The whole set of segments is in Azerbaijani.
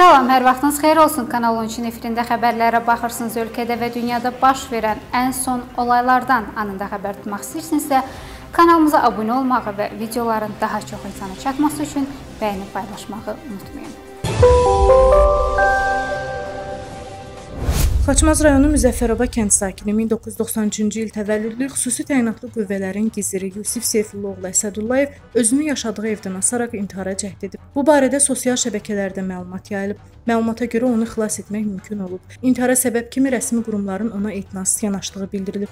Salam, hər vaxtınız xeyir olsun. Kanal 13-ün efirində xəbərlərə baxırsınız. Ölkədə və dünyada baş verən ən son olaylardan anında xəbər tutmaq istəyirsinizsə, kanalımıza abunə olmağı və videoların daha çox insana çatması üçün bəyənib paylaşmağı unutmayın. Xaçmaz rayonu Müzəffərova kənd sakini 1993-cü il təvəllüdlü xüsusi təyinatlı qüvvələrin giziri Yusif Seyfullaoğlu Əsədullayev özünü yaşadığı evdən asaraq intihara cəhd edib. Bu barədə sosial şəbəkələrdə məlumat yayılıb. Məlumata görə onu xilas etmək mümkün olub. İntihara səbəb kimi rəsmi qurumların ona etinasız yanaşdığı bildirilib.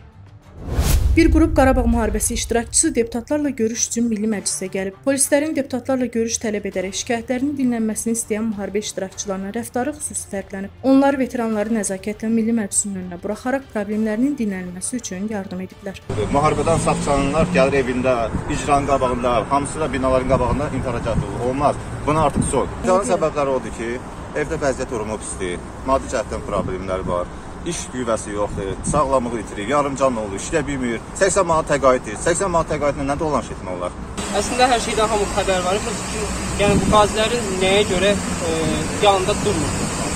Bir qrup Qarabağ müharibəsi iştirakçısı deputatlarla görüş üçün Milli Məclisə gəlib. Polislərin deputatlarla görüş tələb edərək şikayətlərinin dinlənməsini istəyən müharibə iştirakçılarına rəftarı xüsusi fərqlənib. Onlar veteranları nəzakətlə Milli Məclisin önünə buraxaraq problemlərinin dinlənilməsi üçün yardım ediblər. Müharibədən sağ çıxanlar gəlir evində, icranın qabağında, hamısı da binaların qabağında intihara cəhd olunur. Olmaz. Buna artıq son. İntiharın səbəbləri odur ki, evdə vəziyyət durumu pisdir, maddi cəhətdən problemlər var. İş güvəsi yoxdur, sağlamlığı itirir, yarımcan olur, işlə bilmir. 80 manat təqaüddir. 80 manat təqaüdlə nə dolanış etmək olar? Əslində hər şeydən hamı xəbər var. Yəni bu qazilərin nəyə görə yanında durmur?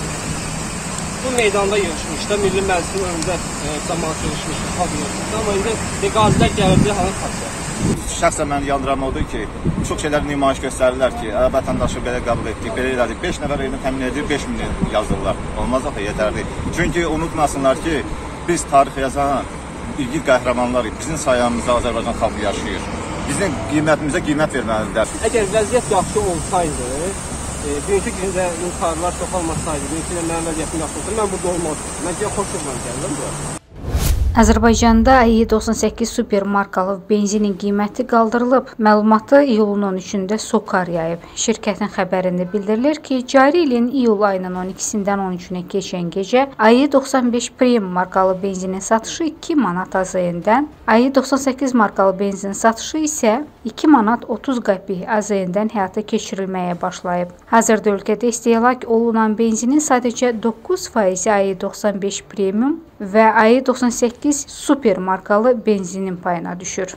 Bu meydanda yığışmışdı, Milli Məclisin önündə cəmaət yığışmışdı, xalq yığışmışdı. Amma indi qazilər gəlirdi, hanı xaçı? Şəxsən mən yandıram odur ki, çox şeylər nümayiş göstərirlər ki, vətəndaşı belə qəbul etdik, belə elədik. 5 nəfər evini təmin edir, 5 min yazırlar. Olmaz axı, yetərli. Çünki unutmasınlar ki, biz tarix yazan ilgili qəhrəmanlarıq. Bizim sayəmizdə Azərbaycan xalqı yaşayır. Bizim qiymətimizə qiymət verməlidirlər. Əgər vəziyyət yaxşı olsaydı, bugünkü gündə intiharlar çoxalmasaydı, bugünkü ilə mənim vəziyyətim yaxşı olsaydı, mən burada olmazdım. Mən xoşumla gəldim bura. Azərbaycanda i98 super markalı benzinin qiyməti qaldırılıb. Məlumatı iyulun 13-də SOKAR yayıb. Şirkətin xəbərində bildirilir ki, cari ilin iyul ayının 12-dən 13-nə keçən gecə i95 Premium markalı benzinin satışı 2 manat azayından, i98 markalı benzinin satışı isə 2 manat 30 qəpik azayından həyata keçirilməyə başlayıb. Hazırda ölkədə istehlak olunan benzinin sadəcə 9% i95 Premium və i98 super markalı benzinin payına düşür.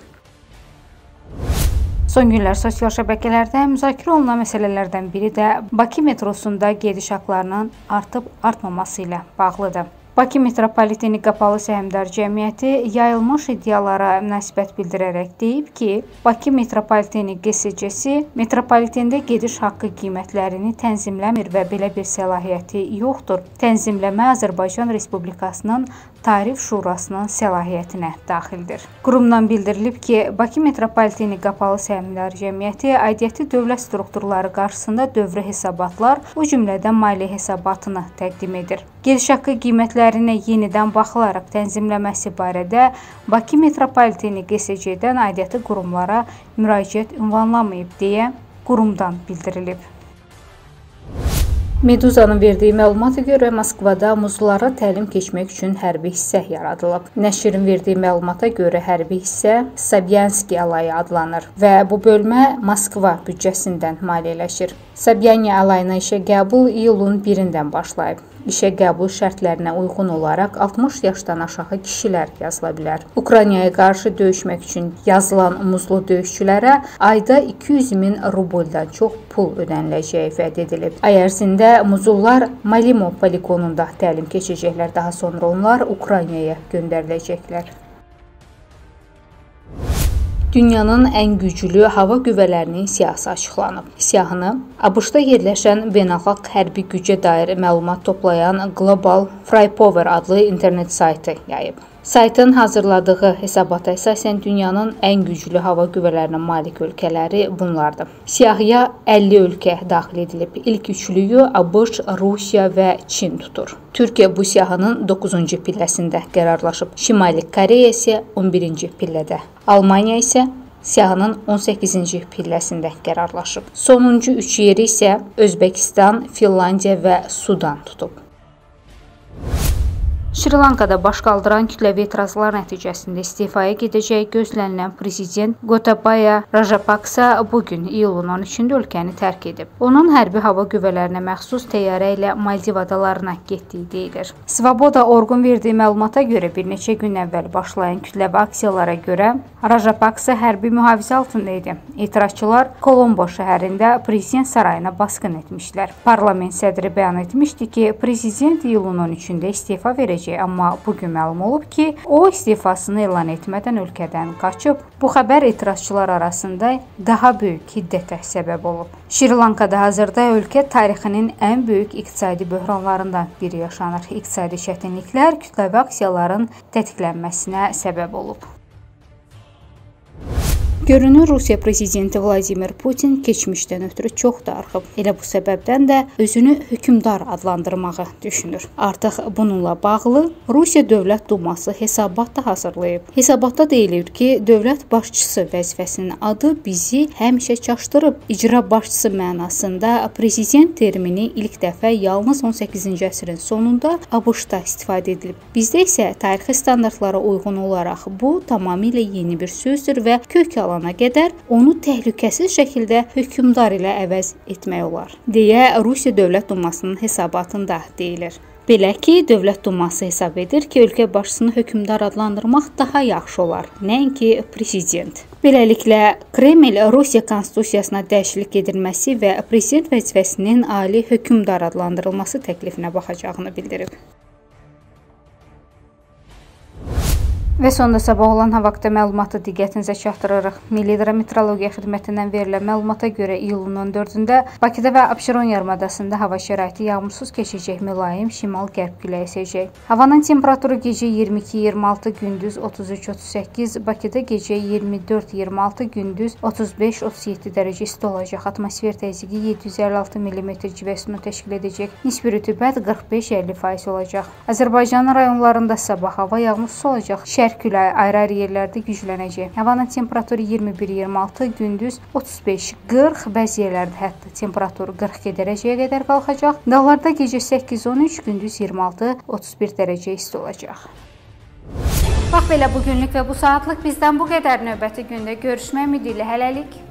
Son günlər sosial şəbəkələrdə müzakirə olunan məsələlərdən biri də Bakı metrosunda gediş haqlarının artıb-artmaması ilə bağlıdır. Bakı Metropoliteni Qapalı Səhmdar Cəmiyyəti yayılmış iddialara münasibət bildirərək deyib ki, Bakı Metropoliteni QSC-si metropolitində gediş haqqı qiymətlərini tənzimləmir və belə bir səlahiyyəti yoxdur. Tənzimləmə Azərbaycan Respublikasının Tarif Şurasının səlahiyyətinə daxildir. Qurumdan bildirilib ki, Bakı Metropoliteni Qapalı Səhmdar Cəmiyyəti aidiyyəti dövlət strukturları qarşısında dövrə hesabatlar, o cümlədən maliyyə hesabatını təqdim edir. Gediş haqqı qiymətlərinə yenidən baxılaraq tənzimləməsi barədə Bakı Metropoliteni QSC-dən aidiyyəti qurumlara müraciət ünvanlamayıb deyə qurumdan bildirilib. Meduzanın verdiyi məlumata görə Moskvada muzlulara təlim keçmək üçün hərbi hissə yaradılıb. Nəşrin verdiyi məlumata görə hərbi hissə Sabyanski alayı adlanır və bu bölmə Moskva büdcəsindən maliyyələşir. Sabyanski alayına işə qəbul iyulun 1-dən başlayıb. İşə qəbul şərtlərinə uyğun olaraq 60 yaşdan aşağı kişilər yazıla bilər. Ukraynaya qarşı döyüşmək üçün yazılan muzlu döyüşçülərə ayda 200.000 rubldan çox pul ödəniləcəyi vəd edilib. Ay ərzində muzullar Malimo poligonunda təlim keçəcəklər. Daha sonra onlar Ukraynaya göndəriləcəklər. Dünyanın ən güclü hava qüvvələrinin siyahısı açıqlanıb. Siyahını ABŞ-da yerləşən beynəlxalq hərbi gücə dair məlumat toplayan Global Firepower adlı internet saytı yayıb. Saytın hazırladığı hesabata əsasən dünyanın ən güclü hava qüvvələrinə malik ölkələri bunlardır. Siyahıya 50 ölkə daxil edilib. İlk üçlüyü ABŞ, Rusiya və Çin tutur. Türkiyə bu siyahının 9-cu pilləsində qərarlaşıb. Şimali Koreya isə 11-ci pillədə. Almaniya isə siyahının 18-ci pilləsində qərarlaşıb. Sonuncu 3 yeri isə Özbəkistan, Finlandiya və Sudan tutub. Şri Lankada baş qaldıran kütləvi etirazlar nəticəsində istifaya gedəcəyi gözlənilən prezident Gotabaya Rajapaksa bugün iyulun 13-də ölkəni tərk edib. Onun hərbi hava qüvvələrinə məxsus təyyarə ilə Maldiv adalarına getdiyi deyilir. Svoboda Orqun verdiyi məlumata görə bir neçə gün əvvəl başlayan kütləvi aksiyalara görə Rajapaksa hərbi mühafizə altında idi. Etirazçılar Kolombo şəhərində prezident sarayına basqın etmişlər. Parlament sədri bəyan etmişdi ki, prezident iyulun 13-də istefa verəcək. Amma bugün məlum olub ki, o istifasını elan etmədən ölkədən qaçıb. Bu xəbər etirazçılar arasında daha böyük hiddətə səbəb olub. Şri Lankada hazırda ölkə tarixinin ən böyük iqtisadi böhranlarından biri yaşanır. İqtisadi çətinliklər kütləvi aksiyaların tətiklənməsinə səbəb olub. Görünür, Rusiya prezidenti Vladimir Putin keçmişdən ötürü çox darıxıb. Elə bu səbəbdən də özünü hökmdar adlandırmağı düşünür. Artıq bununla bağlı Rusiya Dövlət Duması hesabat da hazırlayıb. Hesabatda deyilir ki, dövlət başçısı vəzifəsinin adı bizi həmişə çaşdırıb. İcra başçısı mənasında prezident termini ilk dəfə yalnız 18-ci əsrin sonunda ABŞ-da istifadə edilib. Bizdə isə tarixi standartlara uyğun olaraq bu tamamilə yeni bir sözdür və kök alana qədər onu təhlükəsiz şəkildə hökmdar ilə əvəz etmək olar, deyə Rusiya Dövlət Dumasının hesabatında deyilir. Belə ki, Dövlət Duması hesab edir ki, ölkə başçısını hökmdar adlandırmaq daha yaxşı olar, nəinki prezident. Beləliklə, Kreml Rusiya konstitusiyasına dəyişiklik edilməsi və prezident vəzifəsinin ali hökmdar adlandırılması təklifinə baxacağını bildirib. Və sonda sabah olan hava haqqında məlumatı diqqətinizə çatdırırıq. Milli Hidrometeorologiya Xidmətindən verilən məlumata görə iyulun 14-də Bakıda və Abşeron yarımadasında hava şəraiti yağmursuz keçəcək, mülayim şimal-qərb küləyi əsəcək. Havanın temperaturu gecə 22-26, gündüz 33-38, Bakıda gecə 24-26, gündüz 35-37 dərəcə isti olacaq. Atmosfer təzyiqi 756 mm civə sütunu təşkil edəcək. Nisbi rütubət 45-50% olacaq. Azərbaycanın rayonlarında sabah hava yağmursuz olacaq. Şərq küləyi ayrı-ayrı yerlərdə güclənəcək. Havanın temperaturu 21-26, gündüz 35-40, bəzi yerlərdə hətta temperatur 42 dərəcəyə qədər qalxacaq. Dağlarda gecə 8-13, gündüz 26-31 dərəcə isti olacaq. Bax belə bugünlük və bu saatlıq bizdən bu qədər. Növbəti gündə görüşmək ümidi ilə hələlik.